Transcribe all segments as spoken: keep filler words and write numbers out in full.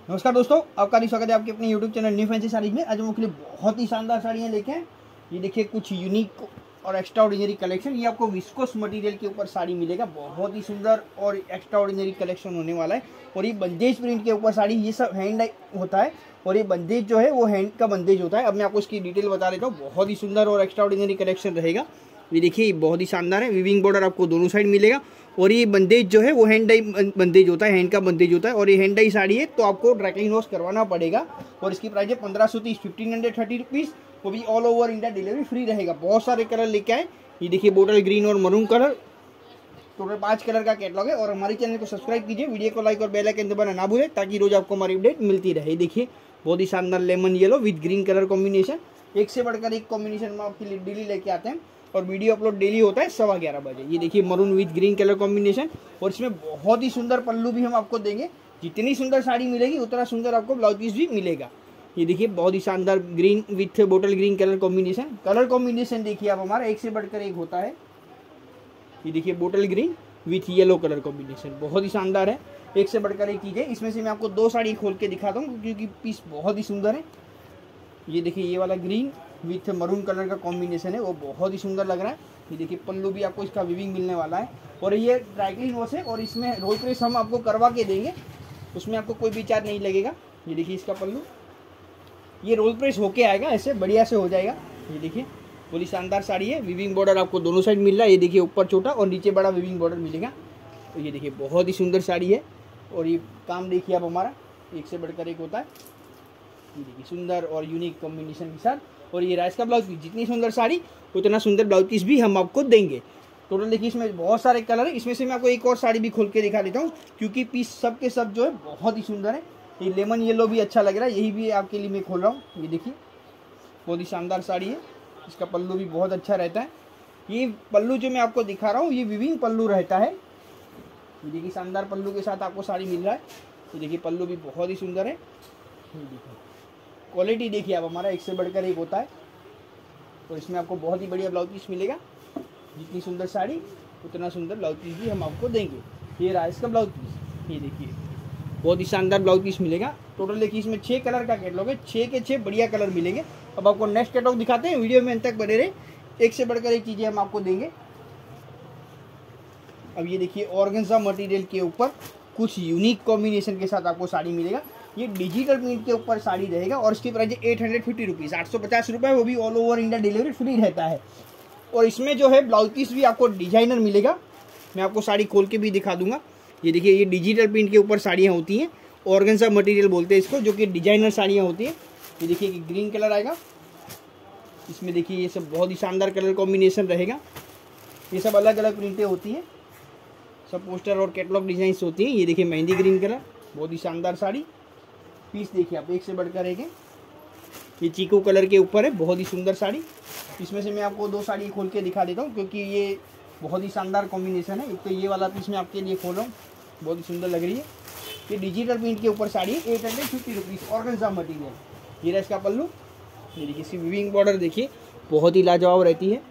नमस्कार दोस्तों, आपका स्वागत है आपके अपने YouTube channel new fancy saris में। आज हम आपके लिए बहुत ही शानदार साड़ियाँ लेके हैं। ये देखिए कुछ यूनिक और एक्स्ट्रा ऑर्डिनरी कलेक्शन। ये आपको विस्कोस मटेरियल के ऊपर साड़ी मिलेगा। बहुत ही सुंदर और एक्स्ट्रा ऑर्डिनरी कलेक्शन होने वाला है। और ये बंदेज प्रिंट के ऊपर साड़ी, ये सब हैंड होता है और ये बंदेज जो है वो हैंड का बंदेज होता है। अब मैं आपको इसकी डिटेल बता देता हूँ। बहुत ही सुंदर और एक्स्ट्रा ऑर्डिनरी कलेक्शन रहेगा। ये देखिए बहुत ही शानदार है। विविंग बॉर्डर आपको दोनों साइड मिलेगा और ये बंदेज जो है वो हैंड डाई बंदेज होता है, हैंड का बंदेज होता है। और ये हैंड डाई साड़ी है तो आपको ड्राई क्लीन वॉश करवाना पड़ेगा। और इसकी प्राइस है पंद्रह सौ तीस फिफ्टीन हंड्रेड थर्टी रुपीज़। वो भी all over India delivery free रहेगा। बहुत सारे कलर लेके आए। ये देखिए बोटल ग्रीन और मरून कलर, टोटल पाँच कलर का कैटलॉग है। और हमारे चैनल को सब्सक्राइब कीजिए, वीडियो को लाइक और बेल आइकन दबाना ना भूलें ताकि रोज आपको हमारी अपडेट मिलती रहे। देखिए बहुत ही शानदार lemon yellow with green colour combination, एक से बढ़कर एक कॉम्बिनेशन में आपके लिए डेली लेके आते हैं। और वीडियो अपलोड डेली होता है सवा ग्यारह बजे। ये देखिए maroon with green colour combination और इसमें बहुत ही सुंदर पल्लू भी हम आपको देंगे। जितनी सुंदर साड़ी मिलेगी उतना सुंदर आपको ब्लाउज पीस भी मिलेगा। ये देखिए बहुत ही शानदार green with bottle green colour combination. Colour combination देखिए आप हमारा एक से बढ़कर एक होता है। ये देखिए bottle green with yellow colour combination बहुत ही शानदार है। एक से बढ़कर एक चीज़ है। इसमें से मैं आपको दो साड़ी खोल के दिखाता हूँ क्योंकि पीस बहुत ही सुंदर है। ये देखिए ये वाला ग्रीन विथ मरून कलर का कॉम्बिनेशन है, वो बहुत ही सुंदर लग रहा है। ये देखिए पल्लू भी आपको इसका विविंग मिलने वाला है। और ये ड्राई क्लीन वॉश है और इसमें रोल प्रेस हम आपको करवा के देंगे, उसमें आपको कोई भी चार्ज नहीं लगेगा। ये देखिए इसका पल्लू, ये रोल प्रेस होके आएगा, ऐसे बढ़िया से हो जाएगा। ये देखिए पूरी शानदार साड़ी है। विविंग बॉर्डर आपको दोनों साइड मिल रहा है। ये देखिए ऊपर छोटा और नीचे बड़ा विविंग बॉर्डर मिलेगा। तो ये देखिए बहुत ही सुंदर साड़ी है। और ये काम देखिए आप हमारा एक से बढ़कर एक होता है। ये देखिए सुंदर और यूनिक कॉम्बिनेशन के साथ। और ये राइस का ब्लाउज पीस, जितनी सुंदर साड़ी उतना सुंदर ब्लाउज पीस भी हम आपको देंगे। टोटल देखिए इसमें बहुत सारे कलर है। इसमें से मैं आपको एक और साड़ी भी खोल के दिखा देता हूँ क्योंकि पीस सब के सब जो है बहुत ही सुंदर है। ये लेमन येलो भी अच्छा लग रहा है, यही भी आपके लिए मैं खोल रहा हूँ। ये देखिए बहुत ही शानदार साड़ी है। इसका पल्लू भी बहुत अच्छा रहता है। ये पल्लू जो मैं आपको दिखा रहा हूँ ये विविंग पल्लू रहता है। ये देखिए शानदार पल्लू के साथ आपको साड़ी मिल रहा है। ये देखिए पल्लू भी बहुत ही सुंदर है। ये देखिए क्वालिटी देखिए आप हमारा एक से बढ़कर एक होता है। और इसमें आपको बहुत ही बढ़िया ब्लाउज पीस मिलेगा। जितनी सुंदर साड़ी उतना सुंदर ब्लाउज पीस भी हम आपको देंगे। ये रहा इसका ब्लाउज पीस। ये देखिए बहुत ही शानदार ब्लाउज पीस मिलेगा। टोटल देखिए इसमें छः कलर का कैटलॉग है, छः के छः बढ़िया कलर मिलेंगे। अब आपको नेक्स्ट कैटलॉग दिखाते हैं, वीडियो में अंत तक बने रहे। एक से बढ़कर एक चीज़ें हम आपको देंगे। अब ये देखिए ऑर्गेन्जा मटेरियल के ऊपर कुछ यूनिक कॉम्बिनेशन के साथ आपको साड़ी मिलेगा। ये डिजिटल प्रिंट के ऊपर साड़ी रहेगा और इसकी price eight hundred fifty rupees, आठ सौ पचास रुपये। वो भी all over India delivery free रहता है। और इसमें जो है ब्लाउज पीस भी आपको डिजाइनर मिलेगा। मैं आपको साड़ी खोल के भी दिखा दूंगा। ये देखिए ये डिजिटल प्रिंट के ऊपर साड़ियाँ होती हैं, ऑर्गेन्जा मटेरियल बोलते हैं इसको, जो कि डिजाइनर साड़ियाँ होती हैं। ये देखिए कि ग्रीन कलर आएगा इसमें। देखिए ये सब बहुत ही शानदार कलर कॉम्बिनेशन रहेगा। ये सब अलग अलग प्रिंटें होती हैं, सब पोस्टर और कैटलॉग डिजाइंस होती हैं। ये देखिए मेहंदी ग्रीन कलर, बहुत ही शानदार साड़ी। पीस देखिए आप एक से बढ़कर एक है। ये चीकू कलर के ऊपर है, बहुत ही सुंदर साड़ी। इसमें से मैं आपको दो साड़ी खोल के दिखा देता हूँ क्योंकि ये बहुत ही शानदार कॉम्बिनेशन है। एक तो ये वाला पीस मैं आपके लिए खोल रहा हूँ, बहुत ही सुंदर लग रही है। ये डिजिटल प्रिंट के ऊपर साड़ी है, eight hundred fifty rupees, organza material. ये रहा इसका पल्लू। ये देखिए इसकी विविंग बॉर्डर देखिए बहुत ही लाजवाब रहती है।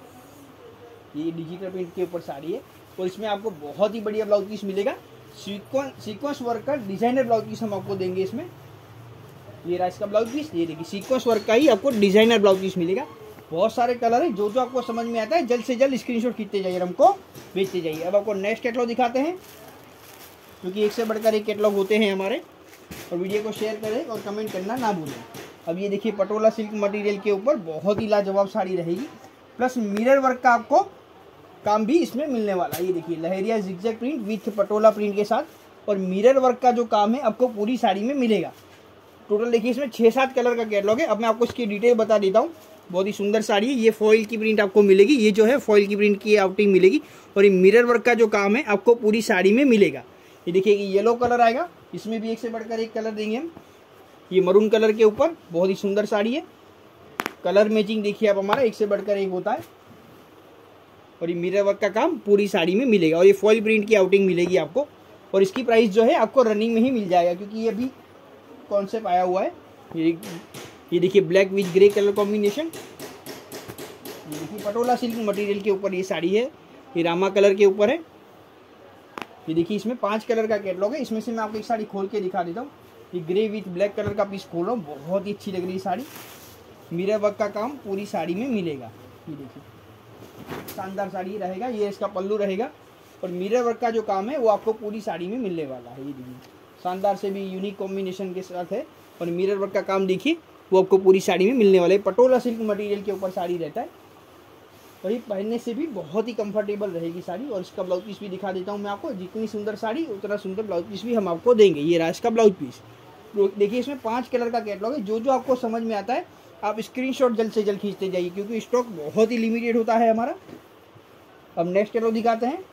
ये डिजिटल प्रिंट के ऊपर साड़ी है और इसमें आपको बहुत ही बढ़िया ब्लाउज पीस मिलेगा। सीक्वेंस सीक्वेंस वर्क का डिजाइनर ब्लाउज पीस हम आपको देंगे इसमें। ये रहा इसका ब्लाउज पीस। ये देखिए सीक्वेंस वर्क का ही आपको डिजाइनर ब्लाउज पीस मिलेगा। बहुत सारे कलर है, जो जो आपको समझ में आता है जल्द से जल्द स्क्रीनशॉट खींचते जाइए और हमको भेजते जाइए। अब आपको नेक्स्ट कैटलॉग दिखाते हैं क्योंकि एक से बढ़कर एक कैटलॉग होते हैं हमारे। और वीडियो को शेयर करें और कमेंट करना ना भूलें। अब ये देखिए पटोला सिल्क मटीरियल के ऊपर बहुत ही लाजवाब साड़ी रहेगी, प्लस मिरर वर्क का आपको काम भी इसमें मिलने वाला है। ये देखिए lehariya zigzag print with patola print के साथ और मिरर वर्क का जो काम है आपको पूरी साड़ी में मिलेगा। टोटल देखिए इसमें छः सात कलर का कैटलॉग है। अब मैं आपको इसकी डिटेल बता देता हूँ। बहुत ही सुंदर साड़ी है। ये फॉइल की प्रिंट आपको मिलेगी, ये जो है फॉइल की प्रिंट की आउटिंग मिलेगी। और ये मिरर वर्क का जो काम है आपको पूरी साड़ी में मिलेगा। ये देखिए कि येलो कलर आएगा, इसमें भी एक से बढ़कर एक कलर देंगे हम। ये मरून कलर के ऊपर बहुत ही सुंदर साड़ी है। कलर मैचिंग देखिए आप हमारा एक से बढ़कर एक होता है। और ये मिरर वर्क का काम पूरी साड़ी में मिलेगा और ये फॉइल प्रिंट की आउटिंग मिलेगी आपको। और इसकी प्राइस जो है आपको रनिंग में ही मिल जाएगा क्योंकि ये भी कॉन्सेप्ट आया हुआ है। ये ये देखिए black with grey colour combination. ये देखिए पटोला सिल्क मटेरियल के ऊपर ये साड़ी है। ये रामा कलर के ऊपर है। ये देखिए इसमें पांच कलर का कैटलॉग है। इसमें से मैं आपको एक साड़ी खोल के दिखा देता हूँ। ये ग्रे विथ ब्लैक कलर का पीस खोल रहा हूँ, बहुत ही अच्छी लग रही है साड़ी। मिरर वर्क का काम पूरी साड़ी में मिलेगा। ये देखिए शानदार साड़ी रहेगा। ये इसका पल्लू रहेगा और मिरर वर्क का जो काम है वो आपको पूरी साड़ी में मिलने वाला है। ये देखिए शानदार से भी यूनिक कॉम्बिनेशन के साथ है और मिरर वर्क का काम देखिए वो आपको पूरी साड़ी में मिलने वाला है। पटोला सिल्क मटेरियल के ऊपर साड़ी रहता है, वही पहनने से भी बहुत ही कंफर्टेबल रहेगी साड़ी। और इसका ब्लाउज पीस भी दिखा देता हूँ मैं आपको। जितनी सुंदर साड़ी उतना सुंदर ब्लाउज पीस भी हम आपको देंगे। ये रहा इसका ब्लाउज पीस। देखिए इसमें पांच कलर का कैटलॉग है। जो जो आपको समझ में आता है आप स्क्रीनशॉट जल्द से जल्द खींचते जाइए, क्योंकि स्टॉक बहुत ही लिमिटेड होता है हमारा। अब नेक्स्ट कैटलॉग दिखाते हैं,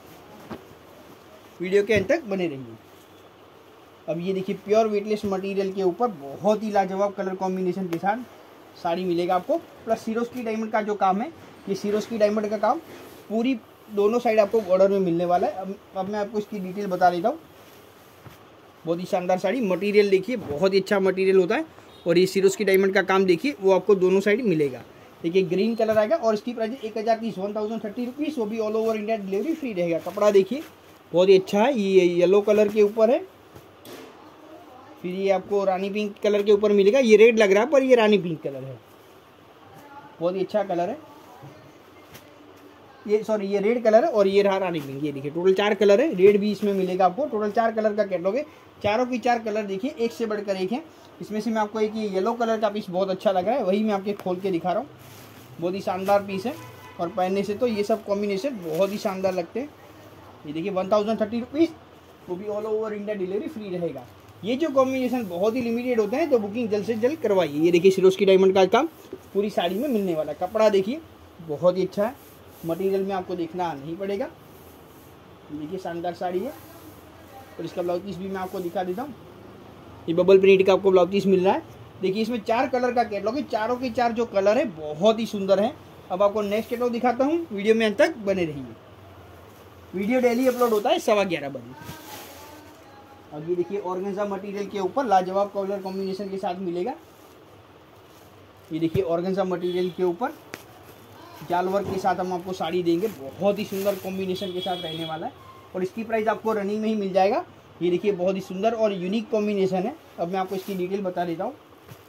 वीडियो के अंत तक बने रहिए। अब ये देखिए प्योर वेटलेस मटेरियल के ऊपर बहुत ही लाजवाब कलर कॉम्बिनेशन के साथ साड़ी मिलेगा आपको। प्लस सिरोस्की डायमंड का जो काम है, ये सिरोस्की डायमंड का काम पूरी दोनों साइड आपको बॉर्डर में मिलने वाला है। अब अब मैं आपको इसकी डिटेल बता देता हूँ। बहुत ही शानदार साड़ी। मटेरियल देखिए बहुत ही अच्छा मटेरियल होता है और ये सिरोस्की डायमंड का काम देखिए वो आपको दोनों साइड मिलेगा। देखिए ग्रीन कलर आएगा और इसकी प्राइस एक हज़ार तीस वन थाउजेंड थर्टी रुपीज़, वो भी all over India delivery free रहेगा। कपड़ा देखिए बहुत ही अच्छा है। ये येलो कलर के ऊपर है, फिर ये आपको रानी पिंक कलर के ऊपर मिलेगा। ये रेड लग रहा है पर ये रानी पिंक कलर है, बहुत ही अच्छा कलर है। ये सॉरी ये रेड कलर है और ये रहा रानी पिंक। ये देखिए टोटल चार कलर है, रेड भी इसमें मिलेगा आपको। टोटल चार कलर का कैटलॉग है। चारों की चार कलर देखिए एक से बढ़कर एक है। इसमें से मैं आपको एक ये येलो कलर का पीस बहुत अच्छा लग रहा है, वही मैं आपके खोल के दिखा रहा हूँ। बहुत ही शानदार पीस है और पहनने से तो ये सब कॉम्बिनेशन बहुत ही शानदार लगते हैं। ये देखिए वन थाउजेंड थर्टी रुपीज़, वो भी all over India delivery free रहेगा। ये जो कॉम्बिनेशन बहुत ही लिमिटेड होते हैं तो बुकिंग जल्द से जल्द करवाइए। ये देखिए सिरोस्की डायमंड का काम पूरी साड़ी में मिलने वाला। कपड़ा देखिए बहुत ही अच्छा है, मटेरियल में आपको देखना नहीं पड़ेगा। देखिए शानदार साड़ी है और इसका ब्लाउज पीस भी मैं आपको दिखा देता हूँ। ये बबल प्रिंट का आपको ब्लाउज पीस मिल रहा है। देखिए इसमें चार कलर का कैटलॉग है, चारों के चार जो कलर है बहुत ही सुंदर है। अब आपको नेक्स्ट कैटलॉग दिखाता हूँ, वीडियो में अंत तक बने रहिए। वीडियो डेली अपलोड होता है सवा ग्यारह बजे। अब ये देखिए ऑर्गेन्जा मटेरियल के ऊपर लाजवाब कलर कॉम्बिनेशन के साथ मिलेगा। ये देखिए ऑर्गेन्जा मटेरियल के ऊपर जाल वर्क के साथ हम आपको साड़ी देंगे। बहुत ही सुंदर कॉम्बिनेशन के साथ रहने वाला है और इसकी प्राइस आपको रनिंग में ही मिल जाएगा। ये देखिए बहुत ही सुंदर और यूनिक कॉम्बिनेशन है। अब मैं आपको इसकी डिटेल बता देता हूँ।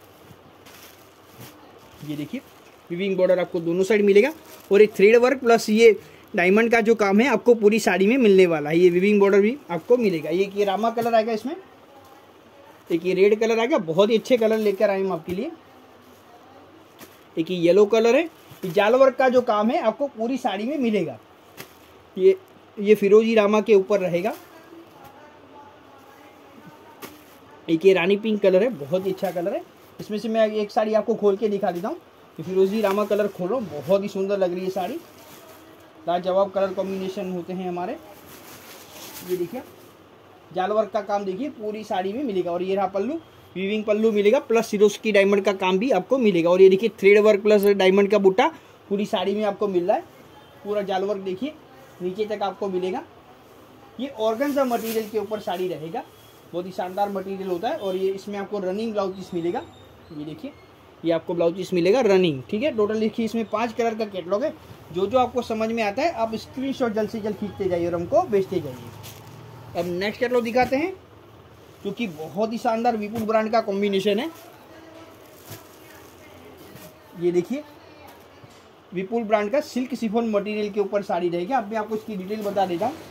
ये देखिए विविंग बॉर्डर आपको दोनों साइड मिलेगा और एक थ्रेड वर्क प्लस ये डायमंड का जो काम है आपको पूरी साड़ी में मिलने वाला है। ये विविंग बॉर्डर भी आपको मिलेगा। ये ये रामा कलर आएगा, इसमें एक ये रेड कलर आएगा। बहुत ही अच्छे कलर लेकर आए हम आपके लिए। एक ये येलो कलर है। जाल वर्क का जो काम है आपको पूरी साड़ी में मिलेगा। ये ये फिरोजी रामा के ऊपर रहेगा। एक ये रानी पिंक कलर है, बहुत ही अच्छा कलर है। इसमें से मैं एक साड़ी आपको खोल के दिखा देता हूँ। ये फिरोजी रामा कलर खोल रहा हूँ, बहुत ही सुंदर लग रही है साड़ी। लाजवाब कलर कॉम्बिनेशन होते हैं हमारे। ये देखिए जाल वर्क का काम देखिए पूरी साड़ी में मिलेगा और ये रहा पल्लू, वीविंग पल्लू मिलेगा प्लस सिरोस्की डायमंड का काम भी आपको मिलेगा। और ये देखिए थ्रेड वर्क प्लस डायमंड का बूटा पूरी साड़ी में आपको मिल रहा है। पूरा जाल वर्क देखिए नीचे तक आपको मिलेगा। ये ऑर्गेन्जा मटेरियल के ऊपर साड़ी रहेगा, बहुत ही शानदार मटेरियल होता है। और ये इसमें आपको रनिंग ब्लाउज पीस मिलेगा। ये देखिए ये आपको ब्लाउज पीस मिलेगा रनिंग, ठीक है। टोटल देखिए इसमें पांच कलर का कैटलॉग है। जो जो आपको समझ में आता है आप स्क्रीनशॉट जल्द से जल्द खींचते जाइए और हमको बेचते जाइए। अब नेक्स्ट कैटलॉग दिखाते हैं, जो कि बहुत ही शानदार विपुल ब्रांड का कॉम्बिनेशन है। ये देखिए विपुल ब्रांड का सिल्क शिफॉन मटेरियल के ऊपर साड़ी रहेगी। अब मैं आपको इसकी डिटेल बता देता हूँ।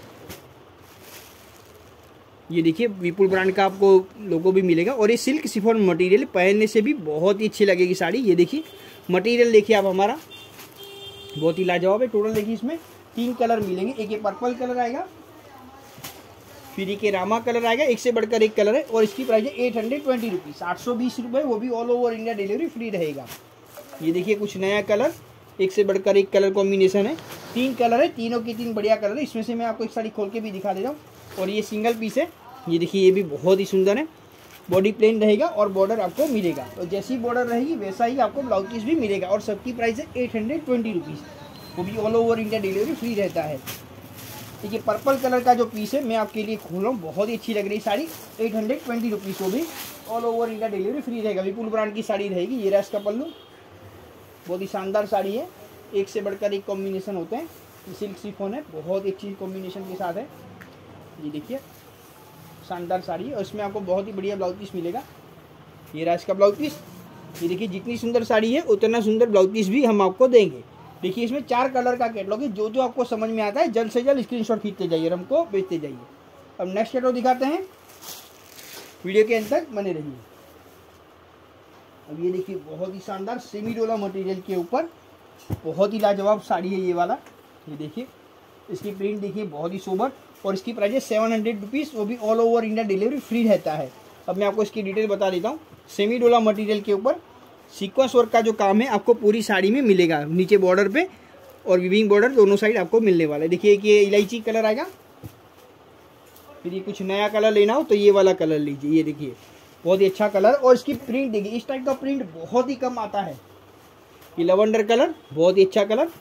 ये देखिए विपुल ब्रांड का आपको लोगो भी मिलेगा और ये सिल्क शिफॉन मटेरियल पहनने से भी बहुत ही अच्छी लगेगी साड़ी। ये देखिए मटेरियल देखिए आप हमारा बहुत ही लाजवाब है। टोटल देखिए इसमें तीन कलर मिलेंगे। एक ये पर्पल कलर आएगा, फिर एक रामा कलर आएगा, एक से बढ़कर एक कलर है और इसकी प्राइस है एट हंड्रेड ट्वेंटी रुपीज़, आठ सौ बीस रुपये, वो भी all over India delivery free रहेगा। ये देखिए कुछ नया कलर, एक से बढ़कर एक कलर कॉम्बिनेशन है। तीन कलर है, तीनों की तीन बढ़िया कलर है। इसमें से मैं आपको एक साड़ी खोल के भी दिखा दे रहा हूँ और ये सिंगल पीस है। ये देखिए ये भी बहुत ही सुंदर है। बॉडी प्लेन रहेगा और बॉर्डर आपको मिलेगा, तो जैसी बॉर्डर रहेगी वैसा ही आपको ब्लाउज पीस भी मिलेगा और सबकी प्राइस है एट हंड्रेड ट्वेंटी रुपीज़, वो भी all over India delivery free रहता है। देखिए पर्पल कलर का जो पीस है मैं आपके लिए खोल रहा हूँ, बहुत ही अच्छी लग रही sari. Eight hundred twenty rupees, वो भी all over India delivery free रहेगा। विपुल ब्रांड की साड़ी रहेगी। ये रहा इसका पल्लू, बहुत ही शानदार साड़ी है। एक से बढ़कर एक कॉम्बिनेशन होते हैं। सिल्क शिफॉन है, बहुत ही अच्छी कॉम्बिनेशन के साथ है। ये देखिए शानदार साड़ी है और इसमें आपको बहुत ही बढ़िया ब्लाउज पीस मिलेगा। ये रहा इसका ब्लाउज पीस। ये देखिए जितनी सुंदर साड़ी है उतना सुंदर ब्लाउज पीस भी हम आपको देंगे। देखिए इसमें चार कलर का कैटलॉग है, जो जो आपको समझ में आता है जल्द से जल्द स्क्रीनशॉट खींचते जाइए और हमको भेजते जाइए। अब नेक्स्ट कैटलॉग दिखाते हैं, वीडियो के अंत तक बने रहिए। अब ये देखिए बहुत ही शानदार सेमी डोला मटेरियल के ऊपर बहुत ही लाजवाब साड़ी है ये वाला। ये देखिए इसकी प्रिंट देखिए बहुत ही सोबर और इसकी प्राइस है सेवन हंड्रेड रुपीज़, वो भी all over India delivery free रहता है। अब मैं आपको इसकी डिटेल बता देता हूँ। सेमी डोला मटेरियल के ऊपर सीक्वेंस वर्क का जो काम है आपको पूरी साड़ी में मिलेगा, नीचे बॉर्डर पे और विविंग बॉर्डर दोनों साइड आपको मिलने वाला है। देखिए कि ये इलायची कलर आएगा। फिर ये कुछ नया कलर लेना हो तो ये वाला कलर लीजिए। ये देखिए बहुत ही अच्छा कलर और इसकी प्रिंट देखिए, इस टाइप का प्रिंट बहुत ही कम आता है। ये लवेंडर कलर बहुत ही अच्छा कलर।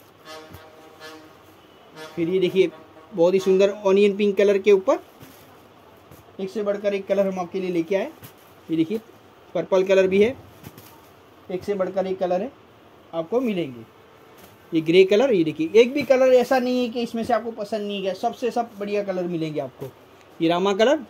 फिर ये देखिए बहुत ही सुंदर ऑनियन पिंक कलर के ऊपर एक से बढ़कर एक कलर हम आपके लिए लेके आए। ये देखिए पर्पल कलर भी है, एक से बढ़कर एक कलर है आपको मिलेंगे। ये ग्रे कलर, ये देखिए एक भी कलर ऐसा नहीं है कि इसमें से आपको पसंद नहीं है, सबसे सब बढ़िया कलर मिलेंगे आपको। ये रामा कलर,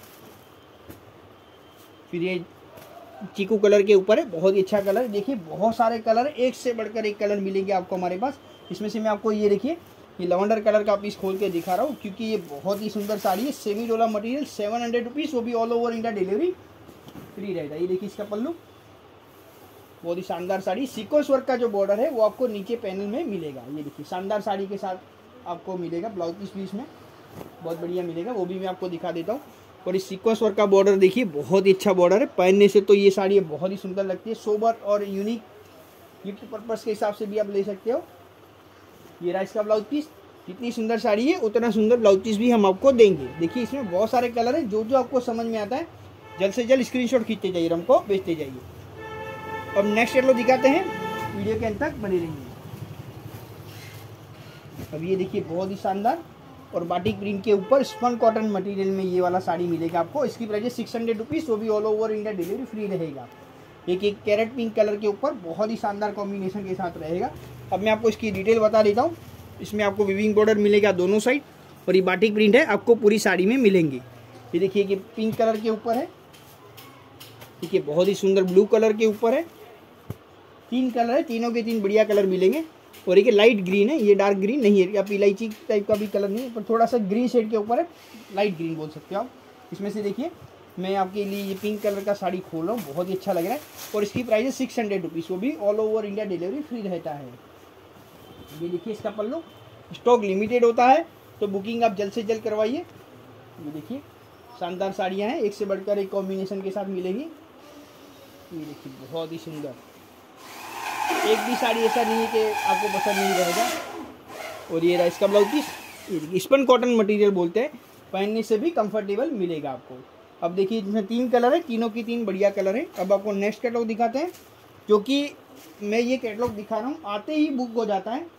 फिर ये चीकू कलर के ऊपर है, बहुत ही अच्छा कलर। देखिए बहुत सारे कलर, एक से बढ़कर एक कलर मिलेंगे आपको हमारे पास। इसमें से मैं आपको ये देखिए ये लवेंडर कलर का पीस खोल के दिखा रहा हूँ क्योंकि ये बहुत ही सुंदर साड़ी है। सेमी डोला मटेरियल सेवन हंड्रेड रुपीज़, वो भी all over India delivery free रहेगा। ये देखिए इसका पल्लू, बहुत ही शानदार साड़ी। सीक्वेंस वर्क का जो बॉर्डर है वो आपको नीचे पैनल में मिलेगा। ये देखिए शानदार साड़ी के साथ आपको मिलेगा ब्लाउज पीस भी इसमें बहुत बढ़िया मिलेगा, वो भी मैं आपको दिखा देता हूँ। और इस सीक्वेंस वर्क का बॉर्डर देखिए बहुत ही अच्छा बॉर्डर है, पहनने से तो ये साड़ी बहुत ही सुंदर लगती है। सोबर और यूनिक गिफ्ट पर्पस के हिसाब से भी आप ले सकते हो। ये रहा इसका ब्लाउज पीस। जितनी सुंदर साड़ी है उतना सुंदर ब्लाउज पीस भी हम आपको देंगे। देखिए इसमें बहुत सारे कलर हैं, जो जो आपको समझ में आता है जल्द से जल्द स्क्रीनशॉट खींचते जाइए, हमको भेजते जाइए। अब नेक्स्ट कैटलॉग दिखाते हैं, वीडियो के अंत तक बने रहिए। अब ये देखिए बहुत ही शानदार और बाटिक प्रिंट के ऊपर स्पन कॉटन मटेरियल में ये वाला साड़ी मिलेगा आपको। इसकी प्राइस है सिक्स हंड्रेड रुपीज़, वो भी all over India delivery free रहेगा। एक एक कैरेट पिंक कलर के ऊपर बहुत ही शानदार कॉम्बिनेशन के साथ रहेगा। अब मैं आपको इसकी डिटेल बता देता हूँ। इसमें आपको विविंग बॉर्डर मिलेगा दोनों साइड और ये बाटिक प्रिंट है आपको पूरी साड़ी में मिलेंगे। ये देखिए कि पिंक कलर के ऊपर है, देखिए बहुत ही सुंदर ब्लू कलर के ऊपर है। तीन कलर है, तीनों के तीन बढ़िया कलर मिलेंगे। और एक लाइट ग्रीन है, ये डार्क ग्रीन नहीं है, आप इलायची टाइप का भी कलर नहीं है, पर थोड़ा सा ग्रीन शेड के ऊपर है, लाइट ग्रीन बोल सकते हो आप। इसमें से देखिए मैं आपके लिए ये पिंक कलर का साड़ी खोल रहा हूँ, बहुत ही अच्छा लग रहा है। और इसकी प्राइस है सिक्स हंड्रेड रुपीज़, वो भी all over India delivery free रहता है। ये देखिए इसका पल्लू, स्टॉक लिमिटेड होता है तो बुकिंग आप जल्द से जल्द करवाइए। ये देखिए शानदार साड़ियाँ हैं, एक से बढ़कर एक कॉम्बिनेशन के साथ मिलेगी। ये देखिए बहुत ही सुंदर, एक भी साड़ी ऐसा नहीं है कि आपको पसंद नहीं रहेगा। और ये रहा इसका ब्लाउज पीस। ये देखिए स्पन कॉटन मटेरियल बोलते हैं, पहनने से भी कंफर्टेबल मिलेगा आपको। अब देखिए इसमें तीन कलर है, तीनों की तीन बढ़िया कलर है। अब आपको नेक्स्ट कैटलॉग दिखाते हैं, जो कि मैं ये कैटलॉग दिखा रहा हूँ आते ही बुक हो जाता है।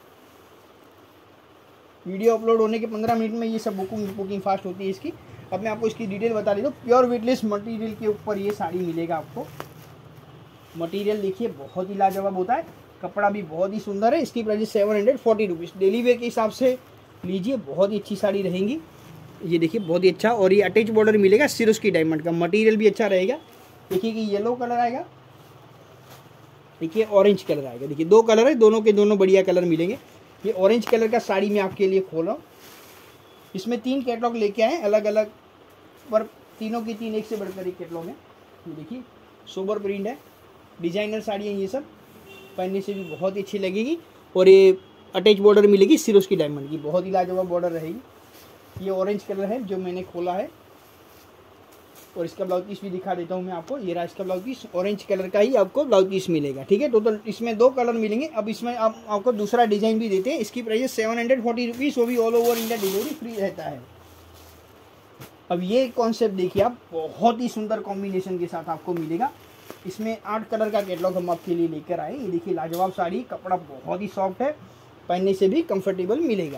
वीडियो अपलोड होने के पंद्रह मिनट में ये सब बुकिंग बुकिंग फास्ट होती है इसकी। अब मैं आपको इसकी डिटेल बता देता हूँ। प्योर वेटलेस मटेरियल के ऊपर ये साड़ी मिलेगा आपको। मटेरियल देखिए बहुत ही लाजवाब होता है, कपड़ा भी बहुत ही सुंदर है। इसकी price seven hundred forty rupees, daily wear के हिसाब से लीजिए, बहुत ही अच्छी साड़ी रहेंगी। ये देखिए बहुत ही अच्छा, और ये अटैच बॉर्डर मिलेगा सिरोस्की डायमंड का, मटेरियल भी अच्छा रहेगा। देखिए कि येलो कलर आएगा, देखिए ऑरेंज कलर आएगा। देखिए दो कलर है, दोनों के दोनों बढ़िया कलर मिलेंगे। ये ऑरेंज कलर का साड़ी मैं आपके लिए खोल रहा हूँ। इसमें तीन कैटलॉग लेके आए अलग अलग, पर तीनों की तीन एक से बढ़कर एक कैटलॉग है। ये देखिए सोबर प्रिंट है, डिजाइनर साड़ी है, ये सब पहनने से भी बहुत ही अच्छी लगेगी। और ये अटैच बॉर्डर मिलेगी सिरोस्की डायमंड की, बहुत ही लाजवाब बॉर्डर रहेगी। ये ऑरेंज कलर है जो मैंने खोला है, और इसका ब्लाउज पीस भी दिखा देता हूँ मैं आपको। ये रहा इसका ब्लाउज पीस, ऑरेंज कलर का ही आपको ब्लाउज पीस मिलेगा। ठीक है, टोटल इसमें दो कलर मिलेंगे। अब इसमें आप आपको दूसरा डिजाइन भी देते हैं। इसकी price seven hundred forty rupees, वो भी all over India delivery free रहता है। अब ये कॉन्सेप्ट देखिए आप, बहुत ही सुंदर कॉम्बिनेशन के साथ आपको मिलेगा। इसमें आठ कलर का कैटलॉग हम आपके लिए लेकर आए। ये देखिए लाजवाब साड़ी, कपड़ा बहुत ही सॉफ्ट है, पहनने से भी कंफर्टेबल मिलेगा।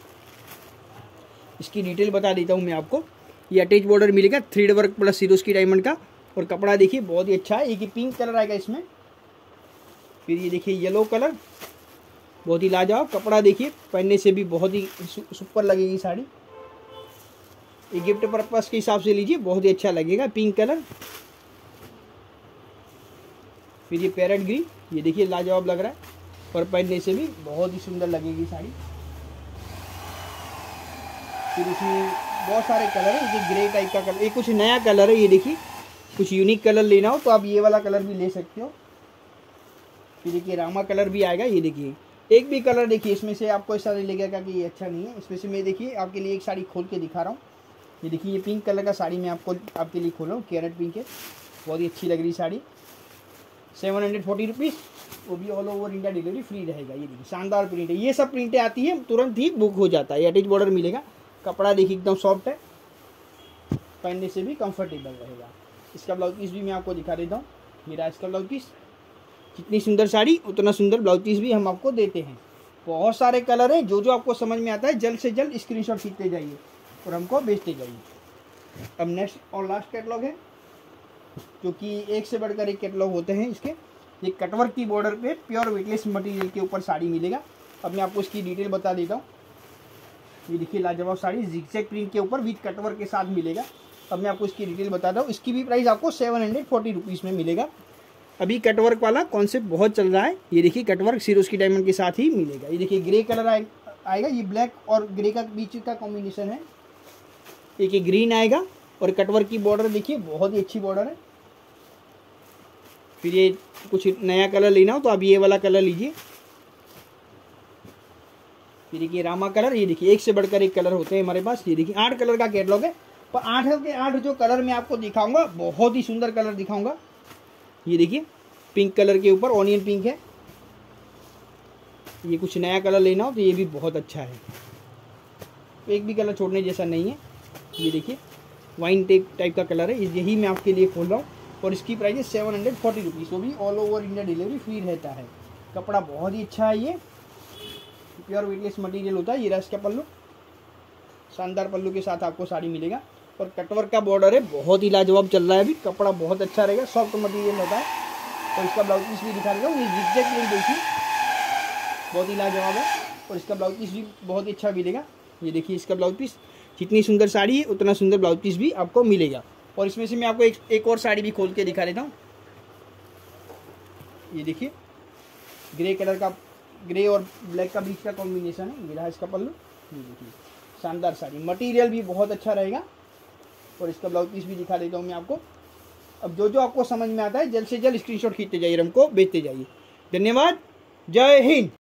इसकी डिटेल बता देता हूँ मैं आपको। ये अटैच बॉर्डर मिलेगा, thread work plus Swarovski diamond का, और कपड़ा देखिए बहुत ही अच्छा है। एक ही पिंक कलर आएगा इसमें। फिर ये देखिए येलो कलर, बहुत ही लाजवाब, कपड़ा देखिए पहनने से भी बहुत ही सुपर लगेगी साड़ी। ये गिफ्ट पर्पस के हिसाब से लीजिए, बहुत ही अच्छा लगेगा। पिंक कलर, फिर ये पैरेट ग्रीन, ये देखिए लाजवाब लग रहा है और पहनने से भी बहुत ही सुंदर लगेगी साड़ी। फिर इसमें बहुत सारे कलर है, ये ग्रे टाइप का कलर, ये कुछ नया कलर है, ये देखिए कुछ यूनिक कलर लेना हो तो आप ये वाला कलर भी ले सकते हो। फिर देखिए रामा कलर भी आएगा, ये देखिए एक भी कलर देखिए इसमें से आपको ऐसा नहीं लगेगा कि ये अच्छा नहीं है। इसमें से मैं देखिए आपके लिए एक साड़ी खोल के दिखा रहा हूँ। ये देखिए ये पिंक कलर का साड़ी मैं आपको आपके लिए खोल रहा हूँ, कैरेट पिंक है, बहुत ही अच्छी लग रही sari. Seven hundred forty rupees, वो भी all over India delivery free रहेगा। ये देखिए शानदार प्रिंट है, ये सब प्रिंटें आती है तुरंत ही बुक हो जाता है। अटैच बॉर्डर मिलेगा, कपड़ा देखिए एकदम सॉफ्ट है, पहनने से भी कंफर्टेबल रहेगा। इसका ब्लाउज पीस भी मैं आपको दिखा देता हूँ, मेरा इसका ब्लाउज पीस। जितनी सुंदर साड़ी उतना सुंदर ब्लाउज पीस भी हम आपको देते हैं। बहुत सारे कलर हैं, जो जो आपको समझ में आता है जल्द से जल्द स्क्रीनशॉट खींचते जाइए और हमको भेजते जाइए। अब नेक्स्ट और लास्ट कैटलॉग है, जो कि एक से बढ़कर एक कैटलॉग होते हैं इसके। ये कटवर्क की बॉर्डर पे प्योर वेटलेस मटेरियल के ऊपर साड़ी मिलेगा। अब मैं आपको इसकी डिटेल बता देता हूँ। ये देखिए लाजवाब साड़ी जिगजैग प्रिंट के ऊपर विद कटवर्क के साथ मिलेगा। अब मैं आपको इसकी डिटेल बताता हूँ। इसकी भी प्राइस आपको सेवन हंड्रेड फोर्टी रुपीज़ में मिलेगा। अभी कटवर्क वाला कॉन्सेप्ट बहुत चल रहा है। ये देखिए कटवर्क सिरोस्की डायमंड के साथ ही मिलेगा। ये देखिए ग्रे कलर आए, आएगा, ये ब्लैक और ग्रे का बीच का कॉम्बिनेशन है। एक ये ग्रीन आएगा और कटवर्क की बॉर्डर देखिए बहुत ही अच्छी बॉर्डर है। फिर ये कुछ नया कलर लेना हो तो आप ये वाला कलर लीजिए। फिर देखिए रामा कलर, ये देखिए एक से बढ़कर एक कलर होते हैं हमारे पास। ये देखिए आठ कलर का कैटलॉग है, पर आठ के आठ जो कलर मैं आपको दिखाऊंगा बहुत ही सुंदर कलर दिखाऊंगा। ये देखिए पिंक कलर के ऊपर ऑनियन पिंक है। ये कुछ नया कलर लेना हो तो ये भी बहुत अच्छा है, एक भी कलर छोड़ने जैसा नहीं है। ये देखिए वाइन टेप टाइप का कलर है, यही मैं आपके लिए खोल रहा हूँ और इसकी प्राइस है सेवन हंड्रेड फोर्टी रुपीज़। वो भी all over India delivery free रहता है। कपड़ा बहुत ही अच्छा है, ये प्योर वेटलेस मटेरियल होता है। ये रहा इसका पल्लू, शानदार पल्लू के साथ आपको साड़ी मिलेगा और कटवर्क का बॉर्डर है, बहुत ही लाजवाब चल रहा है अभी। कपड़ा बहुत अच्छा रहेगा, सॉफ्ट मटेरियल होता है। और इसका ब्लाउज पीस भी दिखा देता हूँ। ये जिगजैग प्रिंट देखिए बहुत ही लाजवाब है और इसका ब्लाउज पीस भी बहुत ही अच्छा मिलेगा। ये देखिए इसका ब्लाउज पीस, जितनी सुंदर साड़ी है उतना सुंदर ब्लाउज पीस भी आपको मिलेगा। और इसमें से मैं आपको एक एक और साड़ी भी खोल के दिखा देता हूँ। ये देखिए ग्रे कलर का, ग्रे और ब्लैक का बीच का कॉम्बिनेशन है। ये रहा इसका पल्लू, ये देखिए शानदार साड़ी, मटेरियल भी बहुत अच्छा रहेगा। और इसका ब्लाउज पीस भी दिखा देता हूँ मैं आपको। अब जो जो आपको समझ में आता है जल्द से जल्द स्क्रीनशॉट खींचते जाइए, हमको भेजते जाइए। धन्यवाद, जय हिंद।